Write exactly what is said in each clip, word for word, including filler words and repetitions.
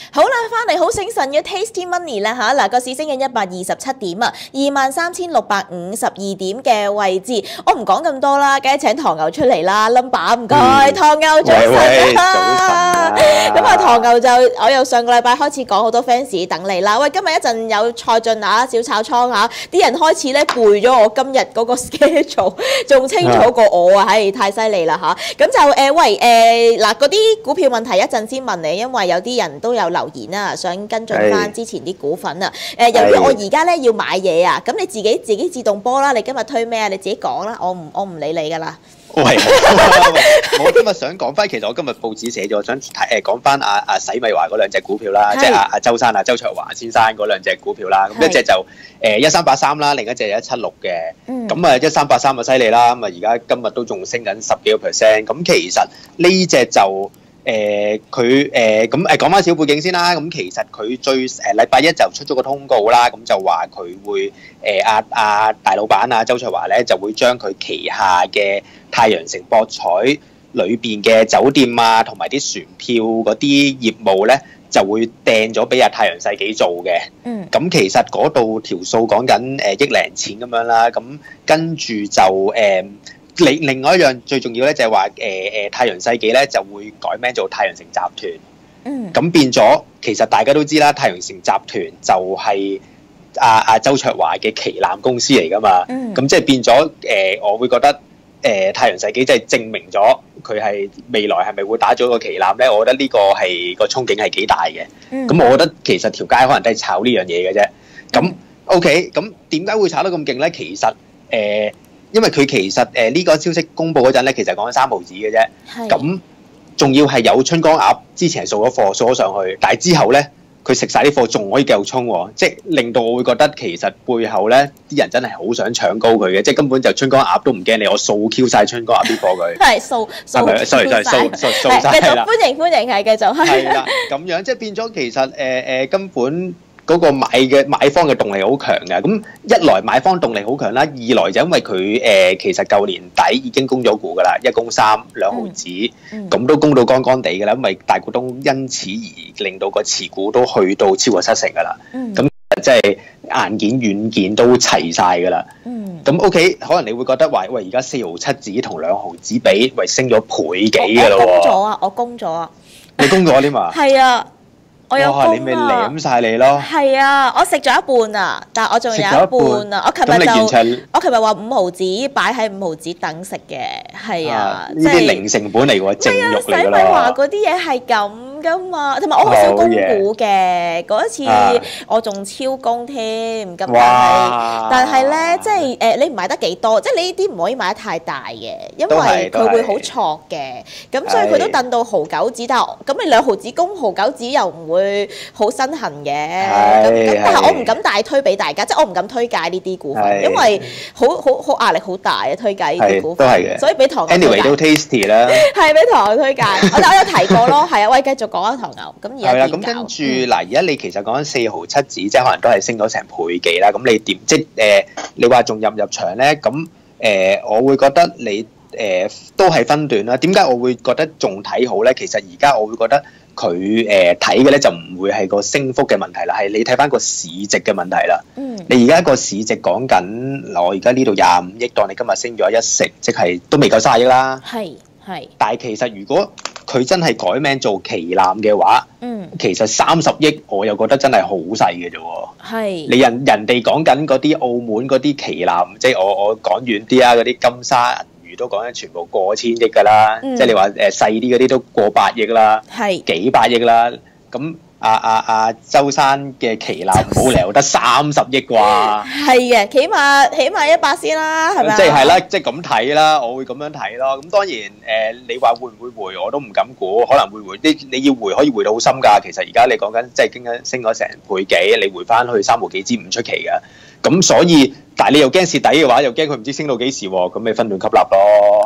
好啦，翻嚟好醒神嘅 Tasty Money 啦嚇，嗱個市升緊一百二十七點啊，二萬三千六百五十二點嘅位置，我唔講咁多啦，梗係請唐牛出嚟啦 ，number 唔該，嗯、唐牛早晨啊，咁啊唐牛就我由上個禮拜開始講好多 fans 等你啦，喂今日一陣有蔡俊啊小炒倉啊，啲人開始咧背咗我今日嗰個 schedule， 仲清楚過我啊，係太犀利啦嚇，咁就誒、呃、喂誒嗱嗰啲股票問題一陣先問你，因為有啲人都有留言啊，想跟進翻之前啲股份啊。誒，由於我而家咧要買嘢啊，咁你自己自己自動波啦。你今日推咩啊？你自己講啦，我唔我唔理你噶啦。 喂，我今日想講翻，其實我今日報紙寫咗，想誒講翻阿阿洗米華嗰兩隻股票啦，即係阿阿周生啊周卓華先生嗰兩隻股票啦。咁一隻就誒一三八三啦，另一隻就一七六嘅。咁啊一三八三就犀利啦，咁啊而家今日都仲升緊十幾個 percent。咁其實呢隻就誒佢誒咁誒講翻小背景先啦，咁其實佢最誒禮拜一就出咗個通告啦，咁就話佢會誒阿阿大老闆啊周卓華咧就會將佢旗下嘅太陽城博彩裏邊嘅酒店啊同埋啲船票嗰啲業務咧就會掟咗俾阿太陽世紀做嘅。嗯。咁其實嗰度條數講緊誒億零錢咁樣啦，咁跟住就誒。另另外一樣最重要咧，就係話誒誒太陽世紀咧就會改名做太陽城集團。嗯。咁變咗，其實大家都知啦，太陽城集團就係阿阿周卓華嘅旗艦公司嚟噶嘛。嗯。咁即係變咗誒、呃，我會覺得誒、呃、太陽世紀即係證明咗佢係未來係咪會打咗個旗艦咧？我覺得呢個係個憧憬係幾大嘅。嗯。咁我覺得其實條街可能都係炒呢樣嘢嘅啫。咁 OK，咁點解會炒得咁勁咧？其實誒。呃因為佢其實誒呢個消息公佈嗰陣咧，其實講緊三毫子嘅啫。係。咁仲要係有春江鴨之前係掃咗貨掃咗上去，但係之後咧佢食晒啲貨，仲可以繼續衝喎，即係令到我會覺得其實背後咧啲人真係好想搶高佢嘅，即係根本就春江鴨都唔驚你，我掃 Q 晒春江鴨啲貨佢。係掃掃 Q 晒。sorry sorry 掃掃掃曬係啦。歡迎歡迎係繼續。係啦，咁樣即係變咗其實誒誒根本。嗰個買嘅買方嘅動力好強嘅，咁一來買方動力好強啦，二來就因為佢誒、呃、其實舊年底已經供咗股㗎啦，一供三兩毫子，咁、嗯嗯、都供到乾乾地㗎啦，因為大股東因此而令到個持股都去到超過七成㗎啦，咁即係硬件軟件都齊晒㗎啦，咁、嗯、OK 可能你會覺得話喂而家四毫七子同兩毫子比，喂升咗倍幾㗎咯喎，我供咗啊，我供咗啊，你供咗添嘛？係啊。我有供啊！你咪舐晒你咯。係啊，我食咗一半啊，但係我仲有一半啊。我琴日就我琴日話五毫子擺喺五毫子等食嘅，係啊。呢啲零成本嚟喎，淨肉嚟㗎啦。洗米華嗰啲嘢係咁㗎嘛，同埋我好少供股嘅。嗰一次我仲超供添，咁但係但係咧，即係誒你唔買得幾多？即係你呢啲唔可以買得太大嘅，因為佢會好挫嘅。咁所以佢都燉到毫九子，但係咁你兩毫子供毫九子又唔會。會好身痕嘅，咁咁但係我唔敢大推俾大家，即係我唔敢推介呢啲股份，因為好好好壓力好大啊！推介呢啲股份，都係嘅，所以俾唐牛推介。Anyway 都 tasty 啦，係俾唐牛推介。我我有提過咯，係啊，喂，繼續講啊，唐牛。咁而家係啦，咁跟住嗱，而家你其實講緊四毫七子，即係可能都係升咗成倍幾啦。咁你點即係誒？你話仲入唔入場咧？咁誒，我會覺得你誒都係分段啦。點解我會覺得仲睇好咧？其實而家我會覺得。佢誒睇嘅咧就唔會係個升幅嘅問題啦，係你睇翻個市值嘅問題啦。嗯。你而家個市值講緊，我而家呢度廿五億，當你今日升咗一成，即係都未夠卅億啦。係係。但係其實如果佢真係改名做旗艦嘅話，嗯，其實三十億我又覺得真係好細嘅啫喎。係。你人人哋講緊嗰啲澳門嗰啲旗艦，即係我我講遠啲啊，嗰啲金沙。都講緊全部過千億㗎啦，嗯、即係你話誒細啲嗰啲都過百億啦，係幾百億啦。咁阿阿阿周生嘅旗艦冇理由得三十億啩？係嘅，起碼起碼一百先啦，係咪？即係係啦，即係咁睇啦，我會咁樣睇咯。咁當然誒、呃，你話會唔會回我都唔敢估，可能會回。你你要回可以回到好深㗎。其實而家你講緊即係經緊升咗成倍幾，你回翻去三毫幾支唔出奇㗎。咁所以，但係你又驚蝕底嘅話，又驚佢唔知升到幾時喎，咁你分段吸納咯。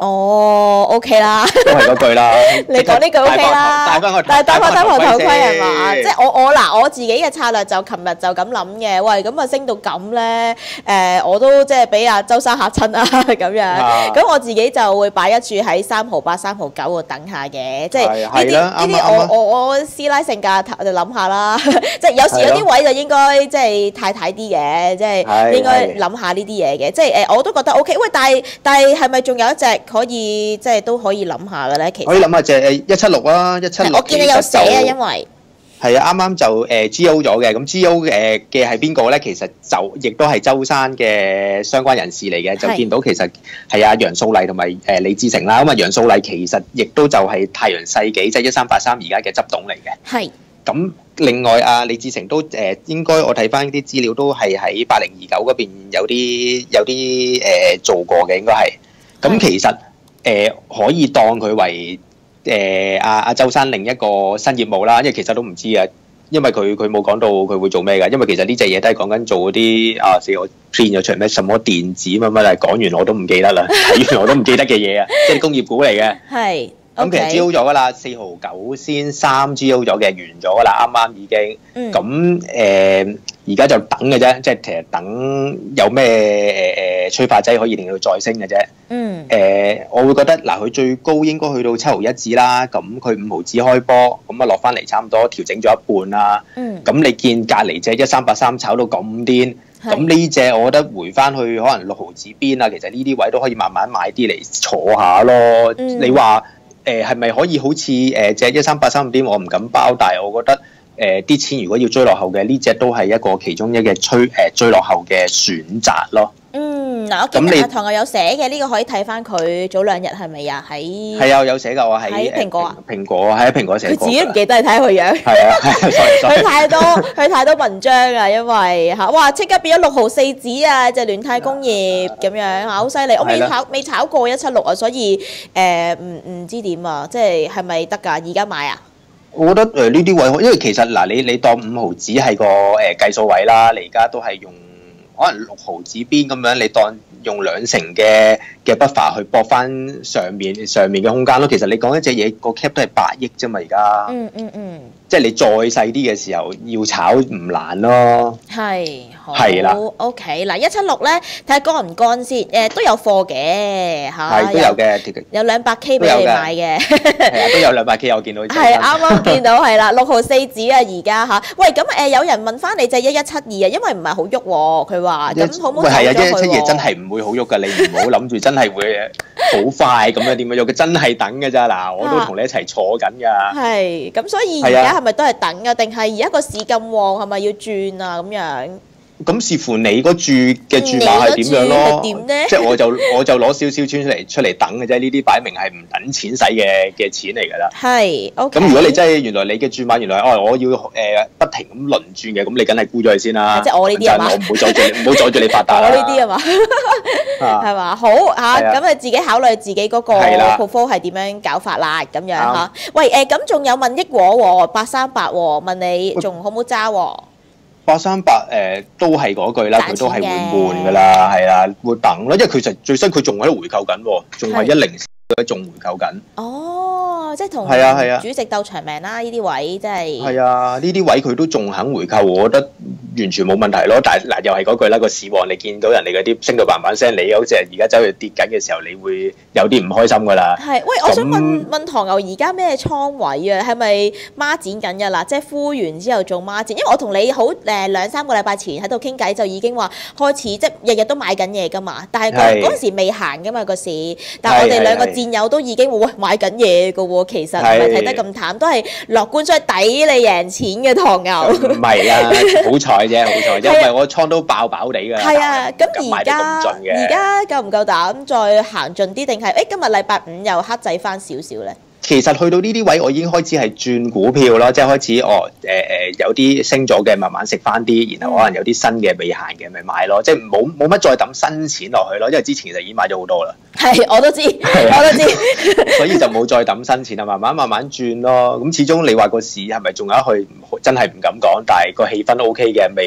哦，OK 啦， 都係嗰句啦。 你講呢句 OK 啦， 戴翻個但係戴翻戴翻頭盔係嘛？ 先即係我我嗱我自己嘅策略就琴日就咁諗嘅，喂咁啊升到咁咧，誒我都即係俾阿周生嚇親啊咁樣，咁我自己就會擺一注喺三毫八、三毫九度等下嘅，即係呢啲呢啲我我我師奶性格就諗下啦，即係有時有啲位就應該即係太太啲嘅，即係應該諗下呢啲嘢嘅，即係誒我都覺得 OK。喂，但係但係係咪仲有一隻可以即係都可以諗下嘅咧？其實可以諗下隻誒一七六啦，一七六。 我見你有寫啊，因為係啊，啱啱就誒 G O 咗嘅，咁 G O 誒嘅係邊個咧？其實就亦都係舟山嘅相關人士嚟嘅，就見到其實係阿楊素麗同埋誒李志成啦。咁啊，楊素麗其實亦都就係太陽世紀即係一三八三而家嘅執董嚟嘅。 係。 咁另外啊，李志成都誒應該我睇翻啲資料都係喺八零二九嗰邊有啲有啲誒做過嘅，應該係。咁其實誒可以當佢為誒阿阿舟山另一個新業務啦，因為其實都唔知啊，因為佢佢冇講到佢會做咩㗎，因為其實呢隻嘢都係講緊做嗰啲啊死我編咗出嚟咩什麼電子乜乜，但係講完我都唔記得啦，睇完我都唔記得嘅嘢啊，即係工業股嚟嘅。係。咁其實 G O 咗㗎啦，四毫九先三 G O 咗嘅，完咗㗎啦，啱啱已經。咁誒而家就等嘅啫，即係其實等有咩誒誒催化劑可以令到再升嘅啫。嗯。誒、呃，我會覺得嗱，佢最高應該去到七毫一子啦，咁佢五毫子開波，咁啊落翻嚟差唔多調整咗一半啦。嗯。咁你見隔離隻一三八三炒到咁癲，咁呢隻我覺得回翻去可能六毫子邊啊，其實呢啲位都可以慢慢買啲嚟坐下咯。嗯、你話？誒係咪可以好似誒隻一三八三咁啲？我唔敢包，但係我覺得誒啲、呃、錢如果要追落後嘅，呢隻都係一個其中一嘅追誒追落後嘅選擇咯。嗯，嗱，我見阿唐牛有寫嘅，呢、這個可以睇翻佢早兩日係咪啊？喺係啊，有寫㗎，我喺喺蘋果啊，蘋果喺蘋果寫過。佢自己唔記得，你睇佢樣。係啊，佢太多佢太多文章啊，因為嚇哇即刻變咗六毫四子啊！隻聯泰工業咁樣嚇，好犀利。我未炒未炒過一七六啊，所以誒唔唔知點啊，即係係咪得㗎？而家買啊？我覺得誒呢啲位，因為其實嗱，你你當五毫子係個誒計數位啦，你而家都係用。可能六毫子邊咁樣，你當用兩成嘅嘅 buffer 去搏翻上面上面嘅空間咯。其實你講一隻嘢個 cap 都係八億啫嘛，而家。嗯嗯嗯。即係你再細啲嘅時候要炒唔難咯。係。係啦。OK 嗱，一七六咧睇下乾唔乾先，誒都有貨嘅嚇。係都有嘅，有兩百 K 俾你買嘅。係啊，都有兩百 K， 我見到。係啱啱見到係啦，六毫四子啊，而家嚇。喂，咁誒有人問翻你隻一一七二啊，因為唔係好喐喎，佢話咁好唔好走咗佢喎？係啊，一一七二真係唔會好喐噶，你唔好諗住真係會好快咁樣點樣喐，佢真係等㗎咋嗱，我都同你一齊坐緊㗎。係，咁所以而家係咪都係等啊？定係而家個市咁旺，係咪要轉啊？咁樣？咁視乎你嗰注嘅注碼係點樣咯？即係我就我就攞少少錢出嚟出嚟等嘅啫，呢啲擺明係唔等錢使嘅嘅錢嚟㗎啦。係，OK。咁如果你真係原來你嘅注碼原來哦，我要誒不停咁輪轉嘅，咁你梗係沽咗佢先啦。即係我呢啲啊嘛，我唔好阻住你，唔好阻住你發達啦。我呢啲啊嘛，係嘛？好嚇，咁你自己考慮自己嗰個 portfolio 係點樣搞法啦，咁樣嚇。喂誒，咁仲有問益和喎，八三八喎，問你仲好唔好揸喎？八三八誒都係嗰句啦，佢都係會換噶啦，係啊，會等咯，因為佢實最新佢仲喺度回購緊喎，仲係一零仲回購緊。哦，即係同主席鬥長命啦！呢啲位真係係啊，呢啲位佢都仲肯回購，我覺得完全冇問題咯。但係嗱，又係嗰句啦，個市旺你見到人哋嗰啲升到嘭嘭聲，你好似而家走去跌緊嘅時候，你會有啲唔開心噶啦。係，喂，我想問問唐牛而家咩倉位啊？係咪孖展緊㗎啦？即係敷完之後做孖展，因為我同你好誒兩三個禮拜前喺度傾偈就已經話開始，即係日日都買緊嘢㗎嘛。但係嗰嗰陣時未行㗎嘛個市，但係我哋兩個戰友都已經喂買緊嘢㗎喎。其實唔係睇得咁淡，都係樂觀，所以抵你贏錢嘅唐牛。唔係啊，好彩啫，好彩，因為我倉都爆爆地㗎。係啊，咁而家而家夠唔夠膽再行盡啲，定係誒今日禮拜五又黑仔翻少少咧？其實去到呢啲位，我已經開始係轉股票咯，即係開始哦誒誒、呃、有啲升咗嘅，慢慢食翻啲，然後可能有啲新嘅未行嘅，咪買咯，即係冇冇乜再抌新錢落去咯，因為之前其實已經買咗好多啦。係，我都知，我都知，所以就冇再抌新錢啦，慢慢慢慢轉咯。咁始終你話個市係咪仲有一去？真係唔敢講，但係個氣氛 O K 嘅，咪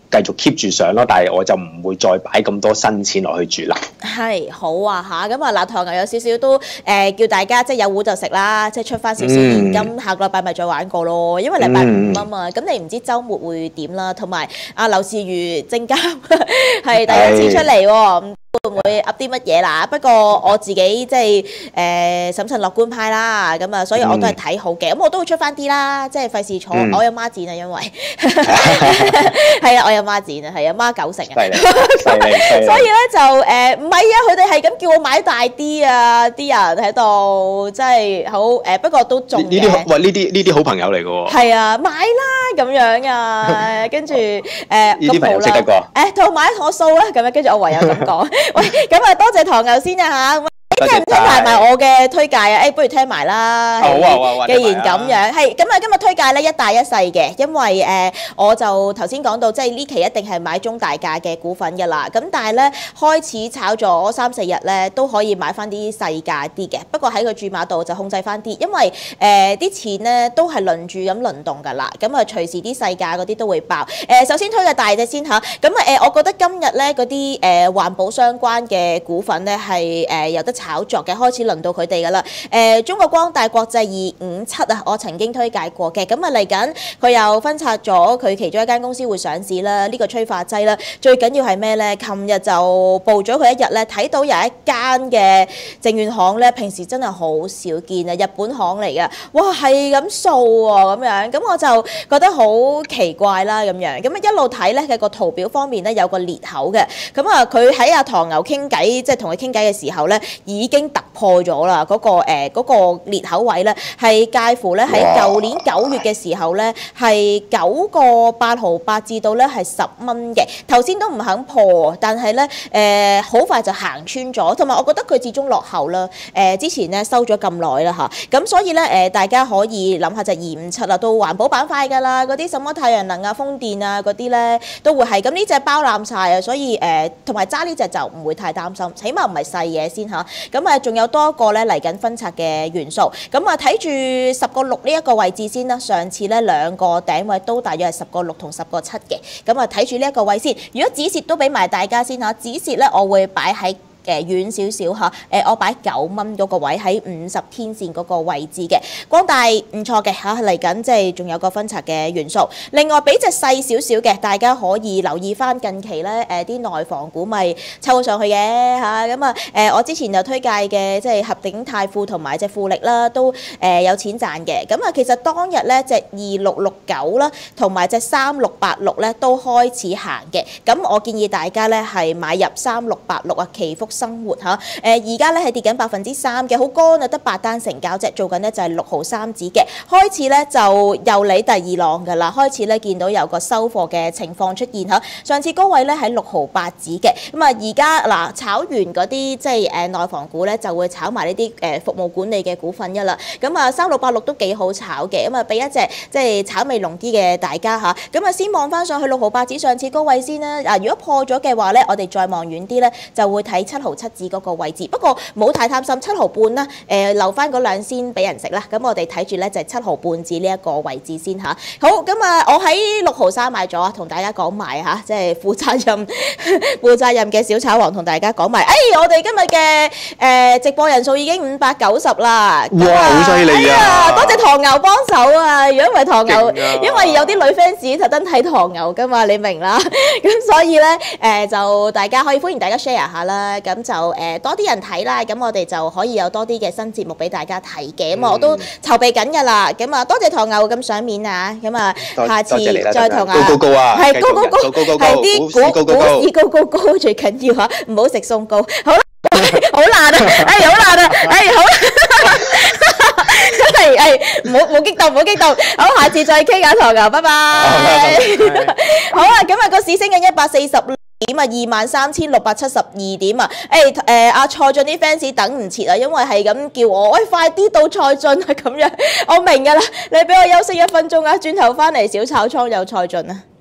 繼續 keep 住上咯，但係我就唔會再擺咁多新錢落去住啦。 係好啊嚇，咁啊嗱，唐牛有少少都誒、呃、叫大家即係有糊就食啦，即係出翻少少現金，嗯、下個禮拜咪再玩過咯，因為禮拜五啊嘛，咁、嗯、你唔知週末會點啦，同埋阿劉士余證監係第一次出嚟喎。會唔會噏啲乜嘢啦？不過我自己即係誒審慎樂觀派啦，咁啊，所以我都係睇好嘅。咁我都會出翻啲啦，即係費事坐。嗯、我有孖展啊，因為係啊，我有孖展啊，係啊，孖九成啊。所以咧就誒唔係啊，佢哋係咁叫我買大啲啊，啲人喺度真係好誒。不過都中嘅。呢啲喂，呢啲呢啲好朋友嚟嘅喎。 係啊，買啦咁樣啊，跟住誒呢啲朋友識得過。 誒，同買同我數啦，咁樣跟住我唯有咁講。喂，咁啊多謝唐牛先啊嚇。聽唔聽埋埋我嘅推介啊？誒，不如聽埋啦。 好啊，好啊， 既然咁樣，係咁啊，今日推介咧一大一細嘅，因為誒我就頭先講到，即係呢期一定係買中大價嘅股份㗎啦。咁但係咧開始炒咗三四日咧，都可以買翻啲細價啲嘅。不過喺個注碼度就控制翻啲，因為誒啲錢咧都係輪住咁輪動㗎啦。咁啊隨時啲細價嗰啲都會爆。誒首先推介大隻先嚇。咁啊誒，我覺得今日咧嗰啲誒環保相關嘅股份咧係誒有得炒。炒作嘅開始輪到佢哋噶啦，誒、呃、中國光大國際二五七啊，我曾經推介過嘅，咁啊嚟緊佢又分拆咗佢其中一間公司會上市啦，呢、這個催化劑啦，最緊要係咩咧？琴日就報咗佢一日咧，睇到有一間嘅證券行咧，平時真係好少見啊，日本行嚟嘅，哇係咁掃喎咁樣，咁我就覺得好奇怪啦咁樣，咁啊一路睇咧嘅個圖表方面咧有個裂口嘅，咁啊佢喺阿唐牛傾偈，即係同佢傾偈嘅時候咧，已經突破咗啦，嗰、那個誒嗰、呃那個裂口位咧係介乎咧喺舊年九月嘅時候咧係九個八毫八至到咧係十蚊嘅，頭先都唔肯破，但係咧誒好快就行穿咗，同埋我覺得佢始終落後啦，誒、呃、之前咧收咗咁耐啦嚇，咁所以咧誒、呃、大家可以諗下就二五七啦，到環保板塊㗎啦，嗰啲什麼太陽能啊、風電啊嗰啲咧都會係，咁呢隻包攬晒啊，所以誒同埋揸呢隻就唔會太擔心，起碼唔係細嘢先嚇，咁啊仲有多一個咧嚟緊分拆嘅元素，咁啊睇住十個六呢一個位置先啦，上次咧兩個頂位都大約係十個六同十個七嘅，咁啊睇住呢一個位先，如果止蝕都俾埋大家先嚇，止蝕咧我會擺喺誒遠少少嚇，誒我擺九蚊嗰個位喺五十天線嗰個位置嘅，光大唔錯嘅嚇，嚟緊即係仲有個分拆嘅元素。另外俾隻細少少嘅，大家可以留意翻近期咧誒啲內房股咪抽上去嘅嚇，咁啊誒我之前就推介嘅即係合鼎泰富同埋隻富力啦，都誒有錢賺嘅。咁啊其實當日咧隻二六六九啦，同埋隻三六八六咧都開始行嘅。咁我建議大家咧係買入三六八六啊，祈福生活嚇，誒而家咧係跌緊百分之三嘅，好乾啊，得八單成交啫，做緊呢就係六毫三子嘅，開始咧就又嚟第二浪㗎啦，開始咧見到有個收貨嘅情況出現嚇，上次高位咧喺六毫八子嘅，咁啊而家嗱炒完嗰啲即係誒內房股咧就會炒埋呢啲誒服務管理嘅股份㗎啦，咁啊三六八六都幾好炒嘅，咁啊俾一隻即係炒味濃啲嘅大家嚇，咁啊先望翻上去六毫八子上次高位先啦，嗱如果破咗嘅話咧，我哋再望遠啲咧就會睇七毫七子嗰個位置，不過冇太貪心，七毫半啦，誒、呃、留翻嗰兩先俾人食啦。咁我哋睇住咧就係七毫半至呢一個位置先嚇。好，咁啊，我喺六毫三買咗，同大家講埋嚇，即係負責任負責任嘅小炒王同大家講埋。誒、哎，我哋今日嘅誒直播人數已經五百九十啦。 哇，好犀利啊！ 多謝唐牛幫手啊！如果唔係唐牛，啊、因為有啲女 fans 特登睇唐牛噶嘛，你明啦。咁所以咧誒、呃、就大家可以歡迎大家 share 下啦。咁就誒、呃、多啲人睇啦，咁我哋就可以有多啲嘅新節目俾大家睇嘅。咁、嗯、我都籌備緊㗎啦。咁啊，多謝唐牛咁賞面啊。咁啊，下次再同啊， 高高高啊， 係高高高，係啲股股市高高高最緊要嚇，唔好食鬆糕。好啦，好難啊，哎好難啊，哎好。真係誒，唔好唔好激動，唔好激動。好，下次再傾下唐牛，拜拜。好啊，咁啊個市升緊一百四十點啊，二萬三千六百七十二點啊。誒誒，阿蔡俊啲 fans 等唔切啊，因為係咁叫我，喂快啲到蔡俊啊咁樣。我明㗎啦，你俾我休息一分鐘啊，轉頭翻嚟小炒倉有蔡俊啊。